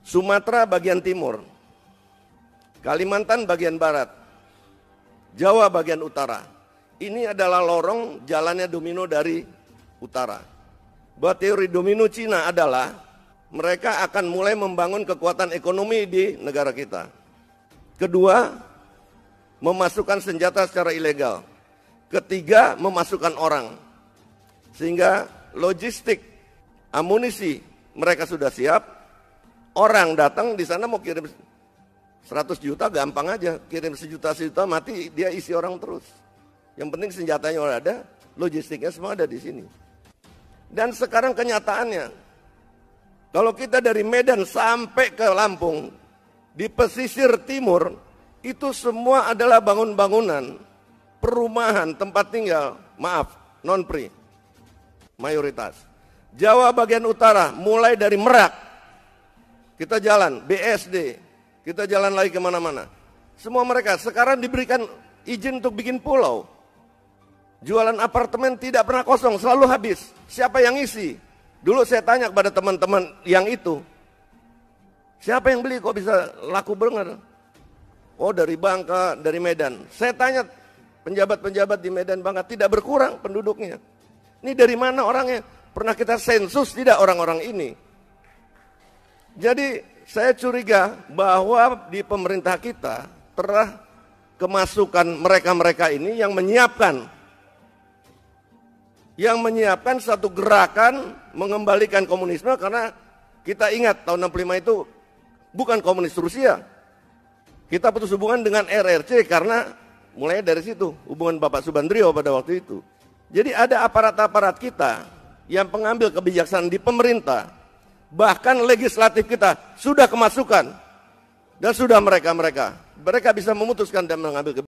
Sumatera bagian timur, Kalimantan bagian barat, Jawa bagian utara. Ini adalah lorong jalannya domino dari utara. Bahwa teori domino Cina adalah mereka akan mulai membangun kekuatan ekonomi di negara kita. Kedua, memasukkan senjata secara ilegal. Ketiga, memasukkan orang. Sehingga logistik, amunisi mereka sudah siap. Orang datang di sana mau kirim 100 juta gampang aja. Kirim sejuta mati dia isi orang terus. Yang penting senjatanya udah ada, logistiknya semua ada di sini. Dan sekarang kenyataannya, kalau kita dari Medan sampai ke Lampung, di pesisir timur, itu semua adalah bangun-bangunan, perumahan, tempat tinggal, maaf, non-pri, mayoritas. Jawa bagian utara, mulai dari Merak, kita jalan, BSD, kita jalan lagi kemana-mana. Semua mereka sekarang diberikan izin untuk bikin pulau. Jualan apartemen tidak pernah kosong, selalu habis. Siapa yang isi? Dulu saya tanya kepada teman-teman yang itu, siapa yang beli kok bisa laku banget? Oh dari Bangka, dari Medan. Saya tanya penjabat-penjabat di Medan Bangka, tidak berkurang penduduknya. Ini dari mana orangnya? Pernah kita sensus tidak orang-orang ini? Jadi saya curiga bahwa di pemerintah kita telah kemasukan mereka-mereka ini yang menyiapkan satu gerakan mengembalikan komunisme, karena kita ingat tahun 65 itu bukan komunis Rusia. Kita putus hubungan dengan RRC karena mulai dari situ hubungan Bapak Subandrio pada waktu itu. Jadi ada aparat-aparat kita yang pengambil kebijaksanaan di pemerintah, bahkan legislatif kita sudah kemasukan dan sudah mereka bisa memutuskan dan mengambil kebijakan.